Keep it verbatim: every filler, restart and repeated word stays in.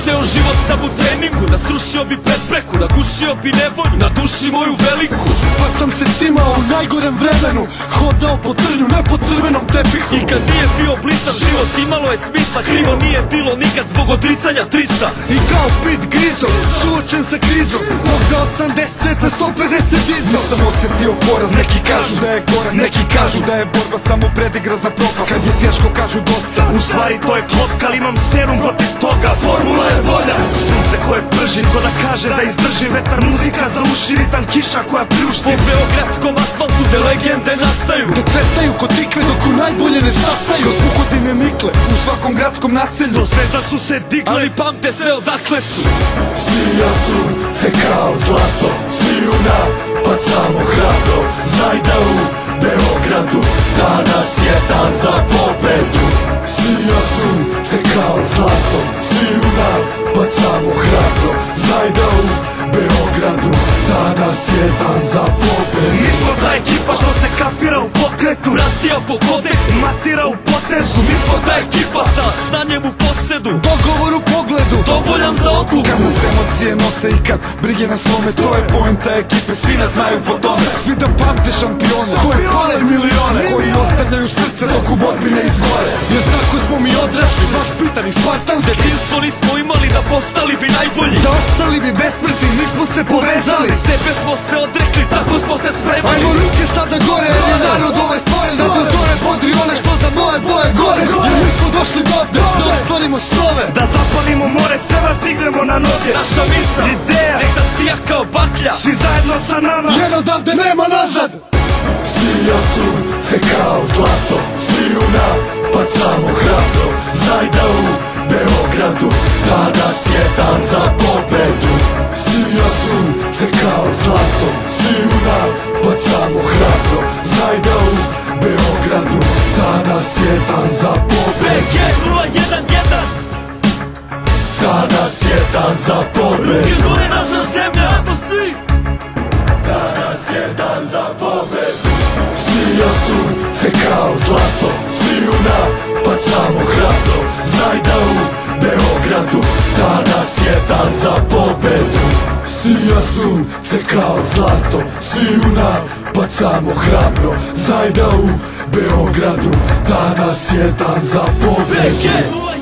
ceo život sam u treningu, da srušio bi prepreku, da gušio bi nevolju, na duši moju veliku. Pa sam se cimao u najgorem vremenu, hodao po trnju, ne po crvenom tepihu. I kad nije bio blistav život imalo je smisla, krivo nije bilo nikad zbog odricanja trista. I kao Pit Grizom, suočen sa krizom, zbog da osamdeset na sto pedeset izom. Nisam osjetio poraz, neki kažu da je gorak, neki kažu da je borba samo predigra za propast. Kad je teško kažu dosta, u stvari to je klopka, ali imam serum protiv toga. Formula je volja, sunce koje prži, ko da kaže da izdrži vetar, muzika za uši, ritam kiša koja pljušti. Po beogradskom asfaltu gde legende nastaju, gde cvetaju kod tikve dok u najbolje ne stasaju. Kroz pukotine nikle, u svakom gradskom naselju, do zvezda su se digle, ali pamte sve odakle su. Svija sunce kao zlato, sviju napad samo hrabro. Znaj da u Beogradu danas je dan za pobedu. Svija sunce kao zlato, sviju napad samo hrabro. Znaj da u Beogradu danas je dan za pobedu. Mi smo ta ekipa što se kapira u pokretu, ratija po kodeksu, matira u potezu. Mi smo ta ekipa sa znanjem u posedu, dogovor u pogledu, dovoljan za okup. Kad nas emocije nose i kad brige nas slome, to je poenta ekipe, svi nas znaju po tome. Svi da pamte šampione, koje pale milione, koji ostavljaju srce dok u borbi ne izgore. Jer tako smo mi odrasli, baš pitani spartanski. Detinstvo nismo imali da postali bi najbolji, da ostali bi besmrtni, mi smo se povezali. Sebe smo se odrekli, tako smo se spremali. Ajmo ruke sada gore, jer je narod ovaj stvoren. Sad do zore podri one što za moje boje gore. Jer mi smo došli dovde, da ostvarimo snove, da zapalimo more, sve vas dignemo na noge. Naša misla, ideja, nek zasija kao baklja, svi zajedno sa nama, jer odavde nema nazad. Svija sunce kao zlato, sviju napad samo hrabro. Znaj da u Beogradu danas je dan za pobedu. Svija sunce kao zlato, sviju napad samo hrabro. Znaj da u Beogradu danas je dan za pobedu. B G nula jedan jedan, danas je dan za pobedu. Ruke gore naša zemlja, to svi. Danas je dan za pobedu. Svija sunce kao zlato, sviju napad samo hrabro. Znaj da u Beogradu danas je dan za pobedu. Svija sunce kao zlato, sviju napad samo hrabro. Znaj da u Beogradu danas je dan za pobedu.